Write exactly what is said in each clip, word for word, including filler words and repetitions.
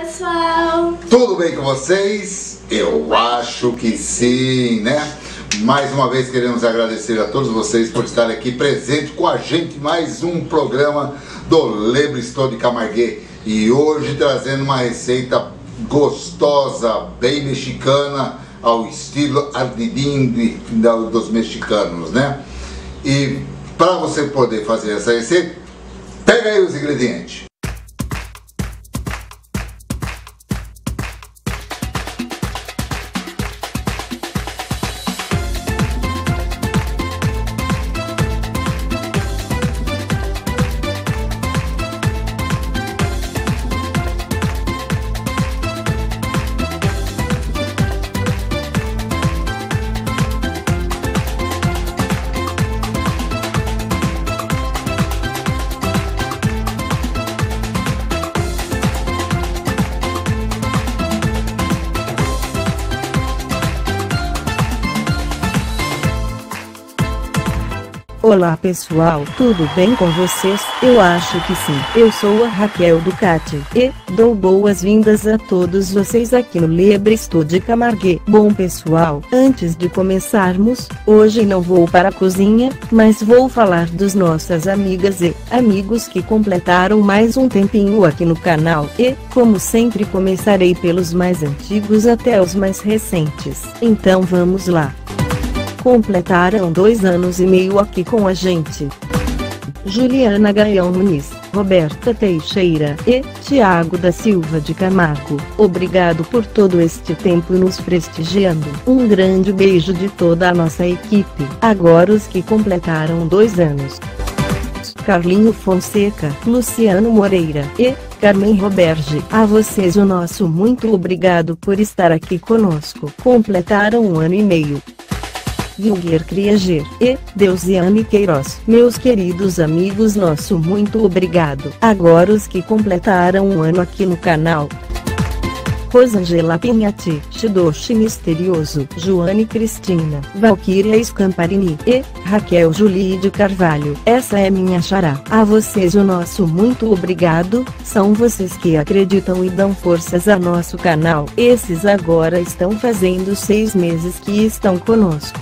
pessoal! Tudo bem com vocês? Eu acho que sim, né? Mais uma vez queremos agradecer a todos vocês por estarem aqui presentes com a gente, mais um programa do Le Bristol de Camargue. E hoje trazendo uma receita gostosa, bem mexicana, ao estilo ardidinho dos mexicanos, né? E para você poder fazer essa receita, pega aí os ingredientes. Olá pessoal, tudo bem com vocês? Eu acho que sim. Eu sou a Raquel Ducati e dou boas-vindas a todos vocês aqui no Le Bristol de Camargue. Bom pessoal, antes de começarmos, hoje não vou para a cozinha, mas vou falar dos nossas amigas e amigos que completaram mais um tempinho aqui no canal e, como sempre, começarei pelos mais antigos até os mais recentes. Então vamos lá. Completaram dois anos e meio aqui com a gente Juliana Gaião Muniz, Roberta Teixeira e Tiago da Silva de Camargo. Obrigado por todo este tempo nos prestigiando. Um grande beijo de toda a nossa equipe. Agora os que completaram dois anos: Carlinho Fonseca, Luciano Moreira e Carmen Roberge. A vocês o nosso muito obrigado por estar aqui conosco. Completaram um ano e meio. Vilguer Criager e Deusiane Queiroz. Meus queridos amigos, nosso muito obrigado. Agora os que completaram um ano aqui no canal: Rosângela Pinhatti, Shidoshi Misterioso, Joane Cristina, Valquíria Scamparini e Raquel Julie de Carvalho. Essa é minha xará. A vocês o nosso muito obrigado, são vocês que acreditam e dão forças a nosso canal. Esses agora estão fazendo seis meses que estão conosco: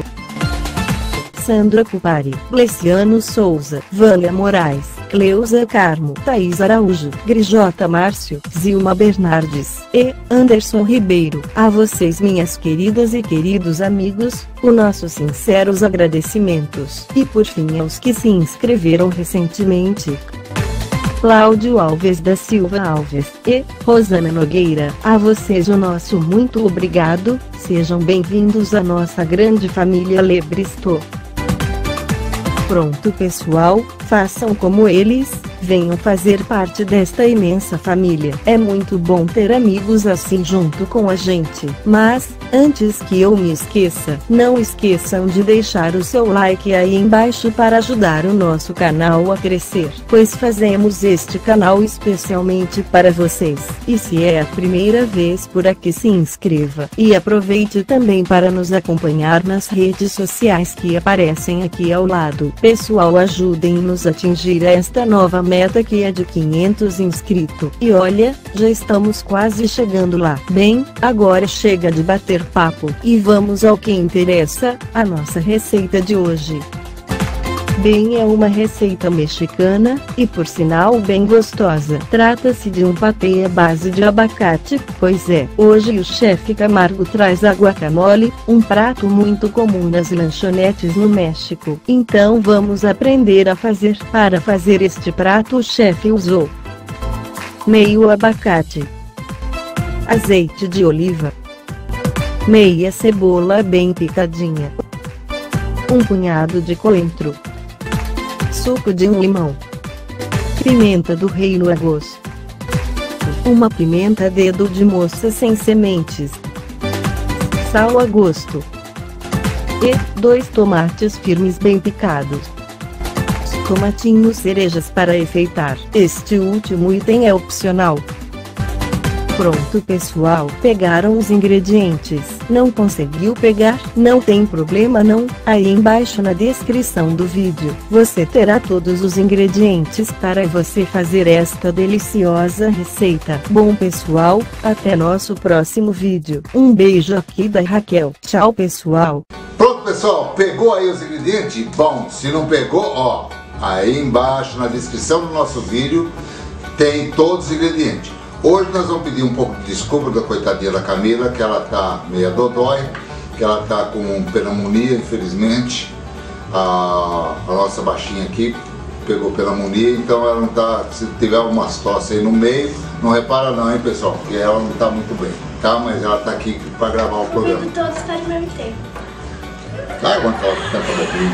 Sandra Cupari, Gleciano Souza, Vânia Moraes, Cleusa Carmo, Thaís Araújo, Grijota Márcio, Zilma Bernardes e Anderson Ribeiro. A vocês, minhas queridas e queridos amigos, os nossos sinceros agradecimentos. E por fim aos que se inscreveram recentemente: Cláudio Alves da Silva Alves e Rosana Nogueira. A vocês o nosso muito obrigado, sejam bem-vindos à nossa grande família Le Bristol. Pronto pessoal, façam como eles, venham fazer parte desta imensa família. É muito bom ter amigos assim junto com a gente. Mas, antes que eu me esqueça, não esqueçam de deixar o seu like aí embaixo para ajudar o nosso canal a crescer, pois fazemos este canal especialmente para vocês. E se é a primeira vez por aqui, se inscreva e aproveite também para nos acompanhar nas redes sociais que aparecem aqui ao lado. Pessoal, ajudem-nos a atingir esta nova meta que é de quinhentos inscritos. E olha, já estamos quase chegando lá. Bem, agora chega de bater papo e vamos ao que interessa, a nossa receita de hoje. Bem, é uma receita mexicana, e por sinal bem gostosa. Trata-se de um patê à base de abacate. Pois é, hoje o chefe Camargo traz a guacamole, um prato muito comum nas lanchonetes no México. Então vamos aprender a fazer. Para fazer este prato o chefe usou meio abacate, azeite de oliva, meia cebola bem picadinha, um punhado de coentro, suco de um limão, pimenta do reino a gosto, uma pimenta dedo de moça sem sementes, sal a gosto e dois tomates firmes bem picados. Tomatinhos cerejas para enfeitar. Este último item é opcional. Pronto pessoal, pegaram os ingredientes, Não conseguiu pegar? Não tem problema não, aí embaixo na descrição do vídeo, você terá todos os ingredientes para você fazer esta deliciosa receita. Bom pessoal, até nosso próximo vídeo. Um beijo aqui da Raquel. Tchau pessoal. Pronto pessoal, pegou aí os ingredientes? Bom, se não pegou, ó, aí embaixo na descrição do nosso vídeo tem todos os ingredientes. Hoje nós vamos pedir um pouco de desculpa da coitadinha da Camila, que ela tá meia dodói, que ela tá com pneumonia, infelizmente. A, a nossa baixinha aqui pegou pneumonia, então ela não tá, se tiver umas tosse aí no meio, não repara não, hein pessoal, porque ela não tá muito bem, tá? Mas ela tá aqui para gravar o programa. Todos estão ao mesmo tempo. Vai aguentar o tempo a boquinha.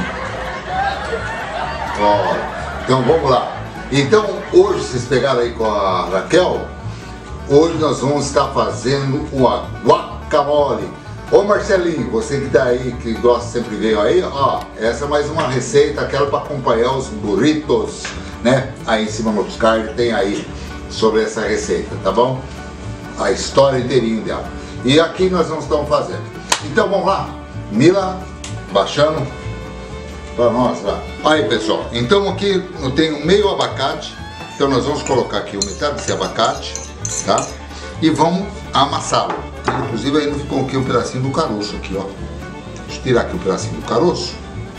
Ó, então vamos lá. Então hoje vocês pegaram aí com a Raquel, hoje nós vamos estar fazendo uma guacamole. Ô Marcelinho, você que tá aí, que gosta sempre de ver aí, ó, essa é mais uma receita, aquela para acompanhar os burritos, né? Aí em cima nos cards tem aí sobre essa receita, tá bom? A história inteirinha dela. E aqui nós não estamos fazendo. Então vamos lá, Mila, baixando para nós lá. Aí pessoal, então aqui eu tenho meio abacate, então nós vamos colocar aqui metade desse abacate, tá? E vamos amassá-lo. Inclusive ainda ficou aqui um pedacinho do caroço aqui, ó. Deixa eu tirar aqui um pedacinho do caroço,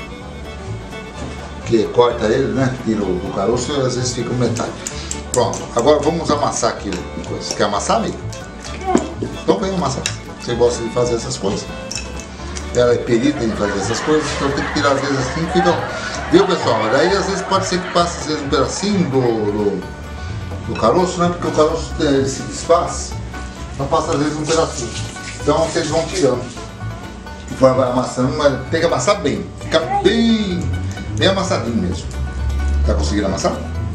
que corta ele, né? Tira o, o caroço e às vezes fica metade. Pronto, agora vamos amassar aqui uma coisa. Quer amassar, amiga? Então vem amassar. Você gosta de fazer essas coisas. Ela é perita em fazer essas coisas, então tem que tirar às vezes assim, fica. Viu pessoal? Daí às vezes pode ser que passe às vezes um pedacinho do, do, do caroço, né? Porque o caroço ele se desfaz, então passa às vezes um pedacinho. Então vocês vão tirando. Conforme vai amassando, mas tem que amassar bem. Fica bem, bem amassadinho mesmo. Tá conseguindo amassar?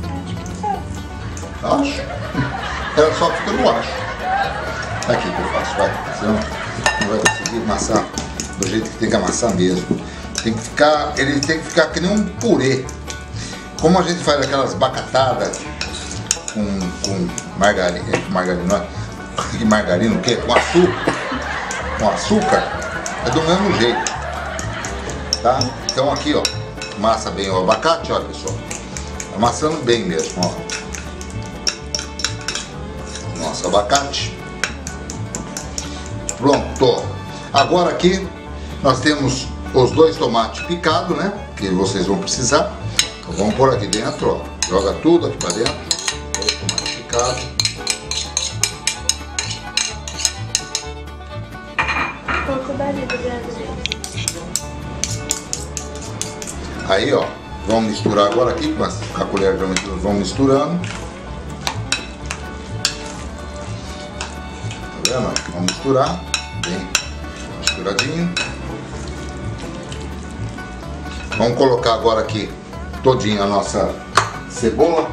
Acho. Ela só fica no acho. Aqui que eu faço, vai. Senão não vai conseguir amassar do jeito que tem que amassar mesmo. Tem que ficar, ele tem que ficar que nem um purê. Como a gente faz aquelas bacatadas com, com margarina, com margarina, não, margarina o quê? Com açúcar. Com açúcar, é do mesmo jeito. Tá? Então aqui, ó, amassa bem o abacate, ó pessoal. Amassando bem mesmo, ó. Nosso abacate. Pronto. Agora aqui nós temos os dois tomates picados, né? Que vocês vão precisar. Então vamos pôr aqui dentro, ó. Joga tudo aqui para dentro. Dois tomates picados. Aí, ó. Vamos misturar agora aqui com a colher de mistura. Vamos misturando. Tá vendo? Vamos misturar. Bem misturadinho. Vamos colocar agora aqui todinha a nossa cebola,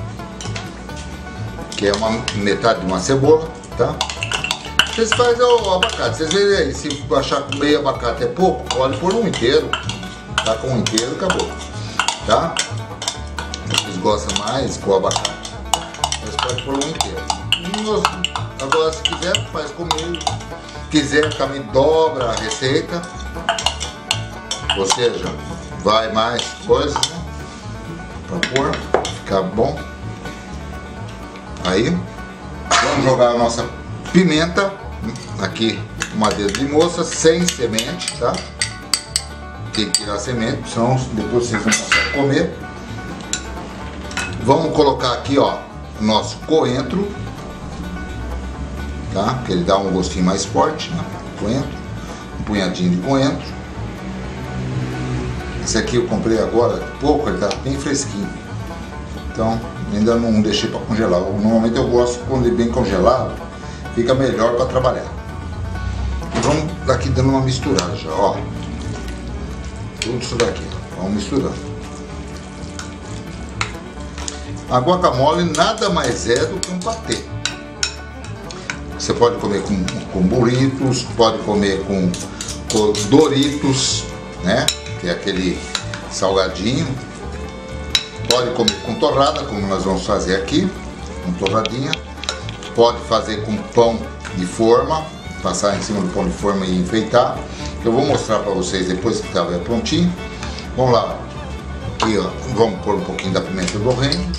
que é uma metade de uma cebola, tá? Vocês fazem o abacate, vocês veem aí, se achar que meio abacate é pouco, pode pôr um inteiro, tá? Com um inteiro acabou, tá? Vocês gostam mais com o abacate, vocês podem pôr um inteiro. Agora se quiser, faz comigo. Quiser também dobra a receita, ou seja, vai mais coisas, né, para pôr, ficar bom. Aí vamos jogar a nossa pimenta aqui, uma dedo de moça sem semente, tá? Tem que tirar a semente, senão depois vocês não conseguem comer. Vamos colocar aqui, ó, o nosso coentro, tá? Porque ele dá um gostinho mais forte, né? Coentro, um punhadinho de coentro. Esse aqui eu comprei agora pouco, ele tá bem fresquinho. Então ainda não deixei para congelar. Normalmente eu gosto quando ele bem congelado, fica melhor para trabalhar. E vamos daqui dando uma misturada já, ó. Tudo isso daqui, vamos misturando. A guacamole nada mais é do que um patê. Você pode comer com, com burritos, pode comer com, com Doritos, né? Que é aquele salgadinho. Pode comer com torrada, como nós vamos fazer aqui, com torradinha. Pode fazer com pão de forma, passar em cima do pão de forma e enfeitar. Eu vou mostrar para vocês depois que estiver prontinho. Vamos lá. Aqui, ó, vamos pôr um pouquinho da pimenta do reino.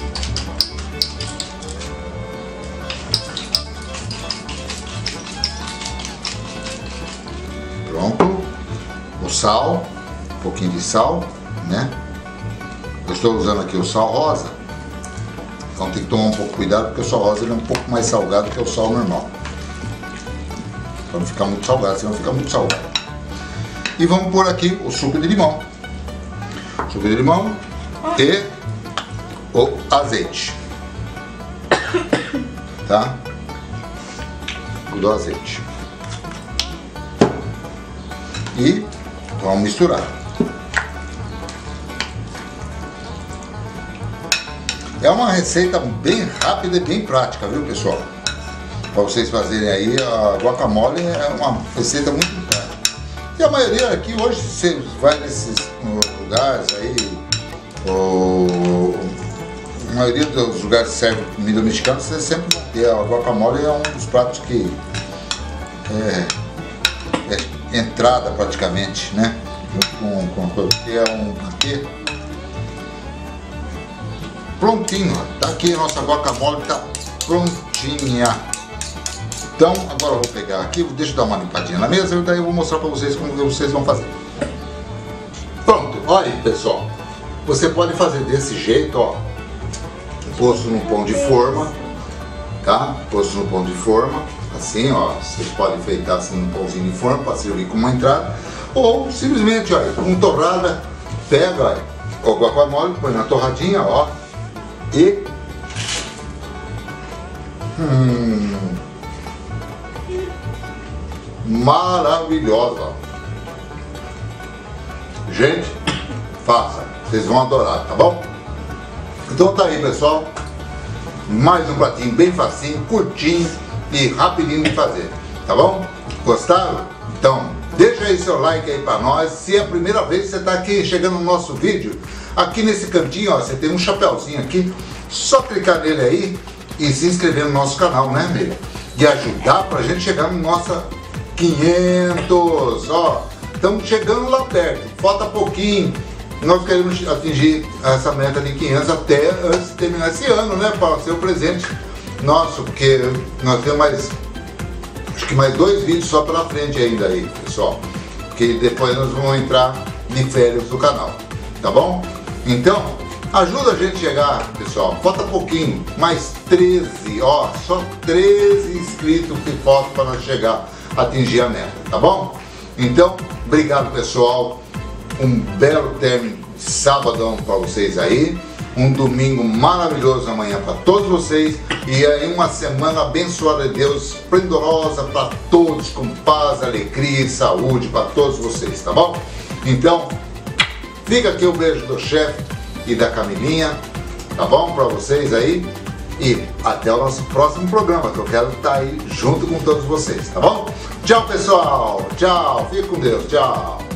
Pronto. O sal, um pouquinho de sal, né? Eu estou usando aqui o sal rosa. Então tem que tomar um pouco de cuidado, porque o sal rosa ele é um pouco mais salgado que o sal normal. Para não ficar muito salgado, senão fica muito salgado. E vamos pôr aqui o suco de limão. Suco de limão e o azeite. Tá? O do azeite. E vamos misturar. É uma receita bem rápida e bem prática, viu, pessoal? Para vocês fazerem aí, a guacamole é uma receita muito prática. E a maioria aqui hoje, você vai nesses lugares aí, ou, a maioria dos lugares que servem comida mexicana, você sempre vai ter. A guacamole é um dos pratos que é, é entrada praticamente, né? Com, com a coisa que é um aqui. Prontinho, tá aqui a nossa guacamole, tá prontinha. Então agora eu vou pegar aqui, deixa eu dar uma limpadinha na mesa e daí eu vou mostrar para vocês como vocês vão fazer. Pronto, olha aí, pessoal, você pode fazer desse jeito, ó, posto no pão de forma, tá? Posto no pão de forma, assim, ó, vocês podem enfeitar assim no pãozinho de forma para servir como uma entrada, ou simplesmente, olha, com torrada, pega, olha, o guacamole, põe na torradinha, ó, e hum, maravilhosa. Gente, faça, vocês vão adorar, tá bom? Então tá aí, pessoal, mais um pratinho bem facinho, curtinho e rapidinho de fazer, tá bom? Gostaram? Então deixa aí seu like aí pra nós. Se é a primeira vez que você tá aqui chegando no nosso vídeo, aqui nesse cantinho, ó, você tem um chapéuzinho aqui, só clicar nele aí e se inscrever no nosso canal, né, amigo? E ajudar pra gente chegar no nosso quinhentos, ó, estamos chegando lá perto, falta pouquinho, nós queremos atingir essa meta de quinhentos até antes de terminar esse ano, né, para ser o presente nosso, porque nós temos mais, acho que mais dois vídeos só pela frente ainda aí, pessoal, que depois nós vamos entrar de férias do canal, tá bom? Então, ajuda a gente a chegar, pessoal, falta pouquinho, mais treze, ó, só treze inscritos que faltam para nós chegar, atingir a meta, tá bom? Então, obrigado, pessoal, um belo término de sabadão para vocês aí, um domingo maravilhoso amanhã para todos vocês e aí uma semana abençoada de Deus, esplendorosa para todos, com paz, alegria e saúde para todos vocês, tá bom? Então, fica aqui o beijo do chefe e da Camilinha, tá bom? Para vocês aí. E até o nosso próximo programa, que eu quero estar aí junto com todos vocês, tá bom? Tchau, pessoal. Tchau. Fique com Deus. Tchau.